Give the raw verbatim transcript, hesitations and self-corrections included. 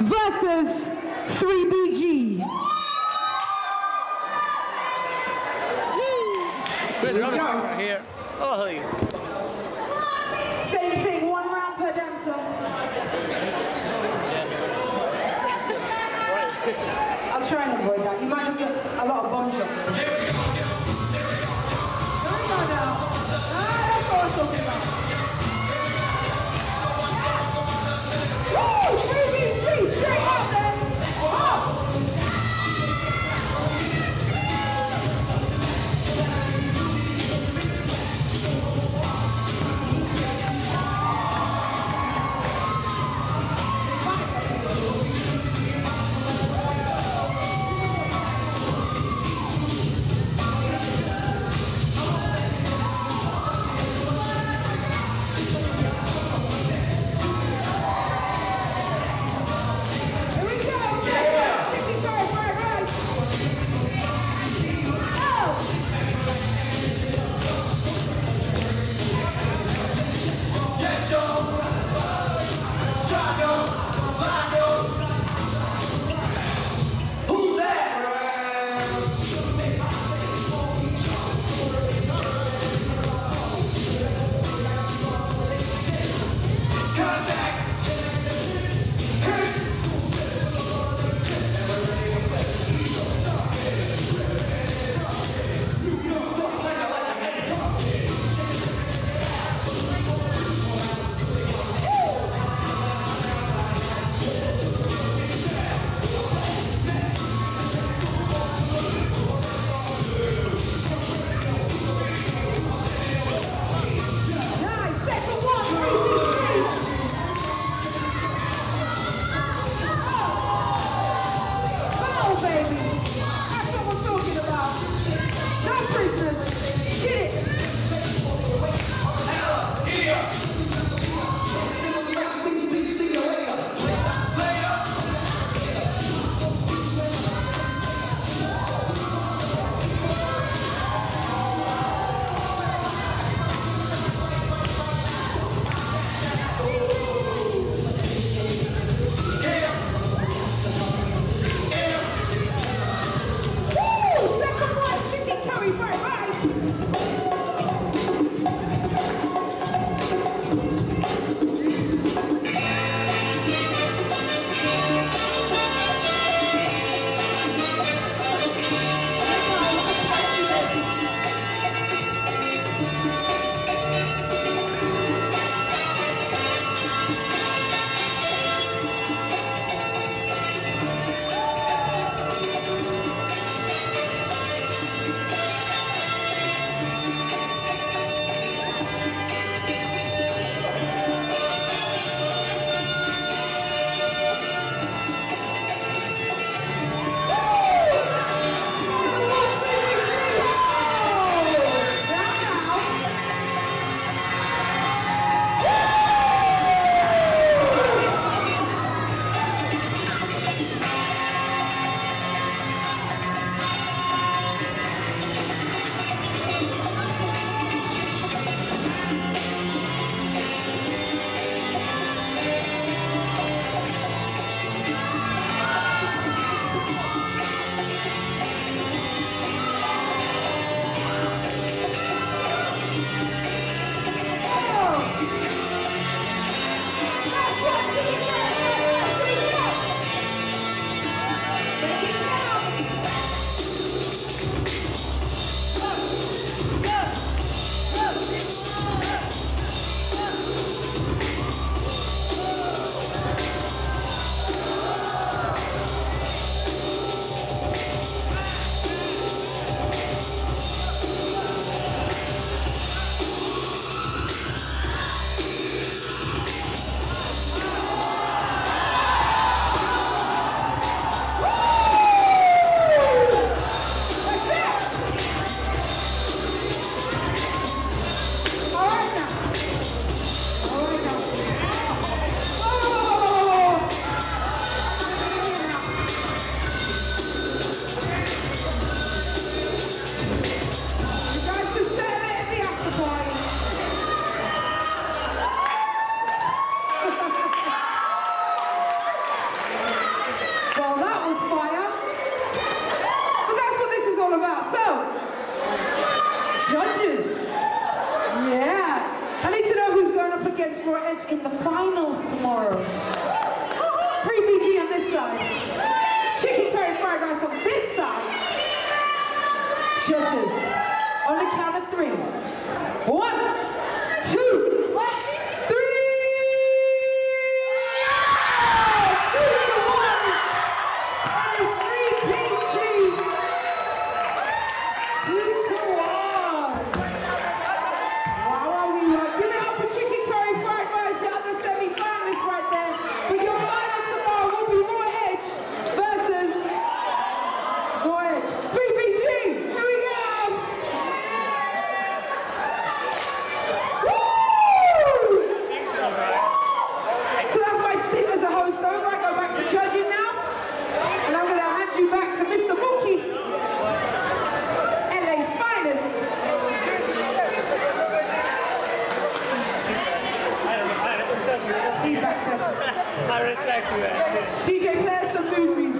versus three B G. Here we go. Right here. Oh, hey. Same thing, one round per dancer. I'll try and avoid that. You might just get a lot of bomb shots. No, no, no. Ah, that's what I'm talking about. Woo! three B G, straight up then! Up! I need to know who's going up against Raw Edge in the finals tomorrow. Pre-B G on this side. Chicken curry fried rice on this side. Judges, on the count of three. One, two, three! Two to one! That is three P G! Two to one! Wow, wow, we uh, give it up for chicken curry fried rice, the other semi-finalists right there. But your final tomorrow will be Raw Edge versus Raw Edge. three P G! Here we go! Woo! So that's my stint as a host over. I go back to judging now. And I'm going to hand you back to Mister Mookie, L A's finest. Feedback session. I respect you. D J, play us some movies.